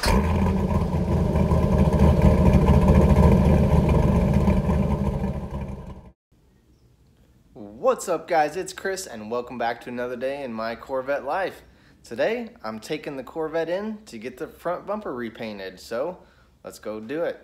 What's up, guys? It's Chris and welcome back to another day in my Corvette life. Today I'm taking the Corvette in to get the front bumper repainted, so let's go do it.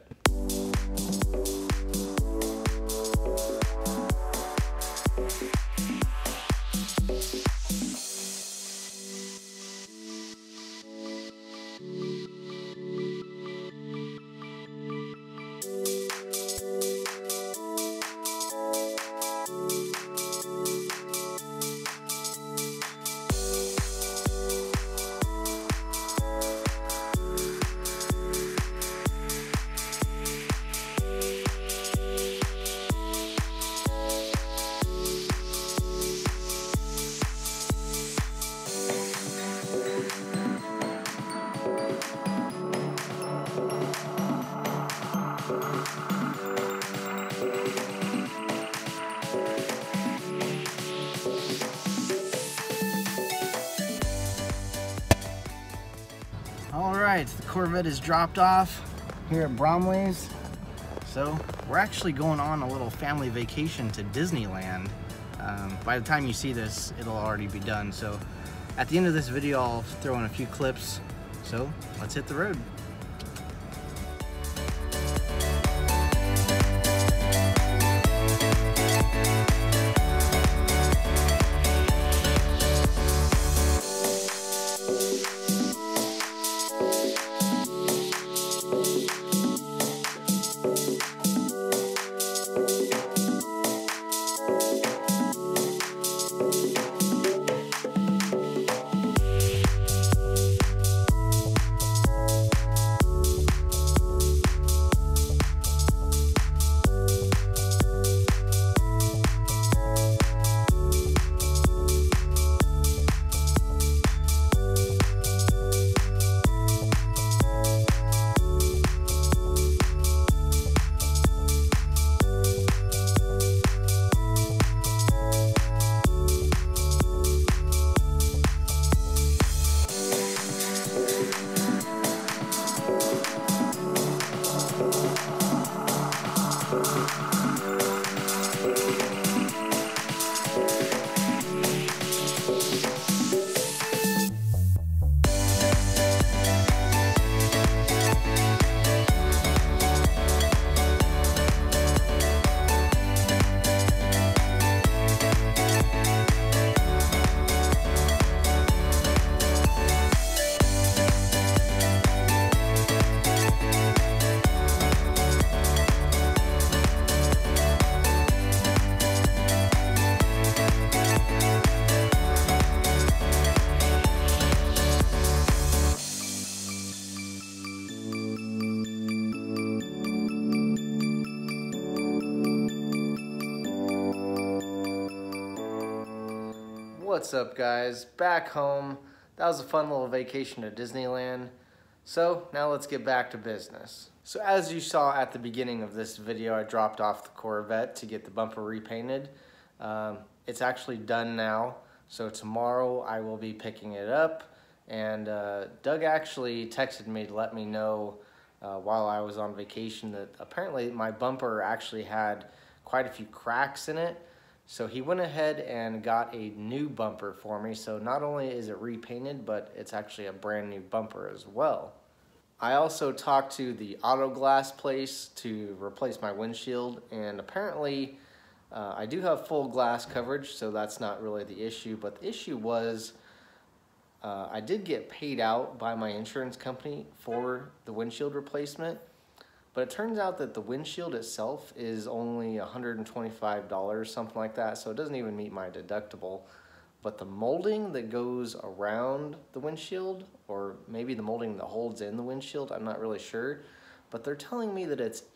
Alright, the Corvette is dropped off here at Bromley's. So we're actually going on a little family vacation to Disneyland. By the time you see this, it'll already be done. So at the end of this video, I'll throw in a few clips. So let's hit the road. What's up, guys? Back home. That was a fun little vacation to Disneyland. So now let's get back to business. So as you saw at the beginning of this video, I dropped off the Corvette to get the bumper repainted. It's actually done now. So tomorrow I will be picking it up. And Doug actually texted me to let me know while I was on vacation that apparently my bumper actually had quite a few cracks in it. So he went ahead and got a new bumper for me. So not only is it repainted, but it's actually a brand new bumper as well. I also talked to the auto glass place to replace my windshield, and apparently I do have full glass coverage, so that's not really the issue. But the issue was I did get paid out by my insurance company for the windshield replacement. But it turns out that the windshield itself is only $125, something like that, so it doesn't even meet my deductible. But the molding that goes around the windshield, or maybe the molding that holds in the windshield, I'm not really sure, but they're telling me that it's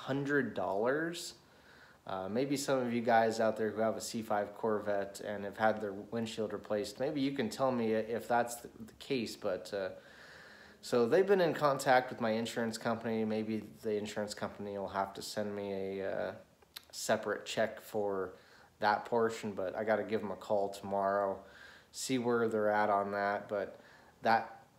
$800. Maybe some of you guys out there who have a C5 Corvette and have had their windshield replaced, maybe you can tell me if that's the case, but so they've been in contact with my insurance company. Maybe the insurance company will have to send me a separate check for that portion, but I got to give them a call tomorrow, see where they're at on that. But that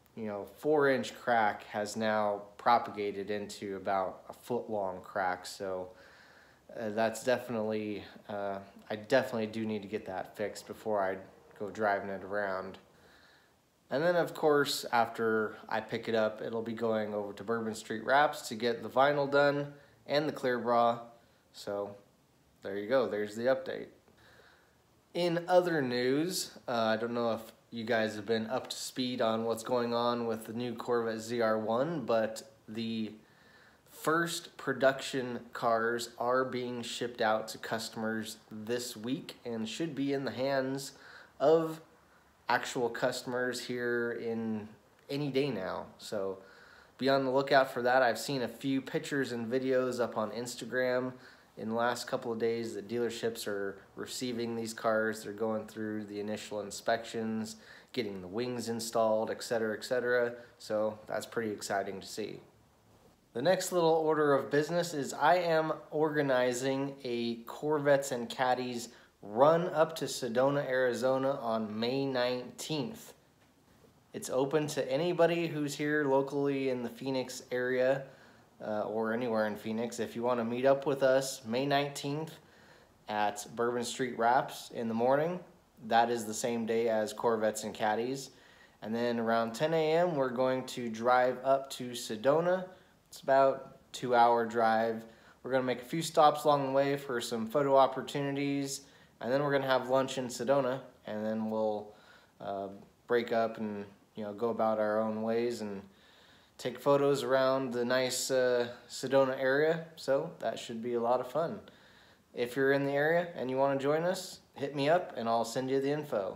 4-inch crack has now propagated into about a foot-long crack. So that's definitely, I definitely do need to get that fixed before I go driving it around. And then of course, after I pick it up, it'll be going over to Bourbon Street Wraps to get the vinyl done and the clear bra. So there you go, there's the update. In other news, I don't know if you guys have been up to speed on what's going on with the new Corvette ZR1, but the first production cars are being shipped out to customers this week and should be in the hands of actual customers here in any day now. So be on the lookout for that. I've seen a few pictures and videos up on Instagram in the last couple of days that dealerships are receiving these cars. They're going through the initial inspections, getting the wings installed, etc., etc. So that's pretty exciting to see. The next little order of business is I am organizing a Corvettes and Caddies run up to Sedona, Arizona on May 19th. It's open to anybody who's here locally in the Phoenix area or anywhere in Phoenix. If you want to meet up with us May 19th at Bourbon Street Wraps in the morning, that is the same day as Corvettes and Caddies. And then around 10 a.m. we're going to drive up to Sedona. It's about a 2-hour drive. We're going to make a few stops along the way for some photo opportunities, and then we're going to have lunch in Sedona, and then we'll break up and go about our own ways and take photos around the nice Sedona area. So that should be a lot of fun. If you're in the area and you want to join us, hit me up and I'll send you the info.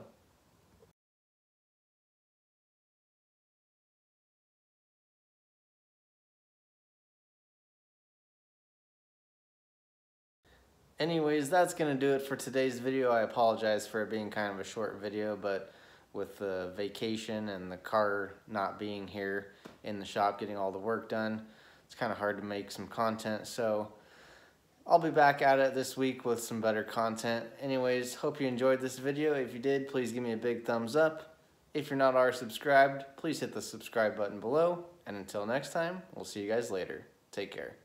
Anyways, that's going to do it for today's video. I apologize for it being kind of a short video, but with the vacation and the car not being here in the shop getting all the work done, it's kind of hard to make some content. So I'll be back at it this week with some better content. Anyways, hope you enjoyed this video. If you did, please give me a big thumbs up. If you're not already subscribed, please hit the subscribe button below. And until next time, we'll see you guys later. Take care.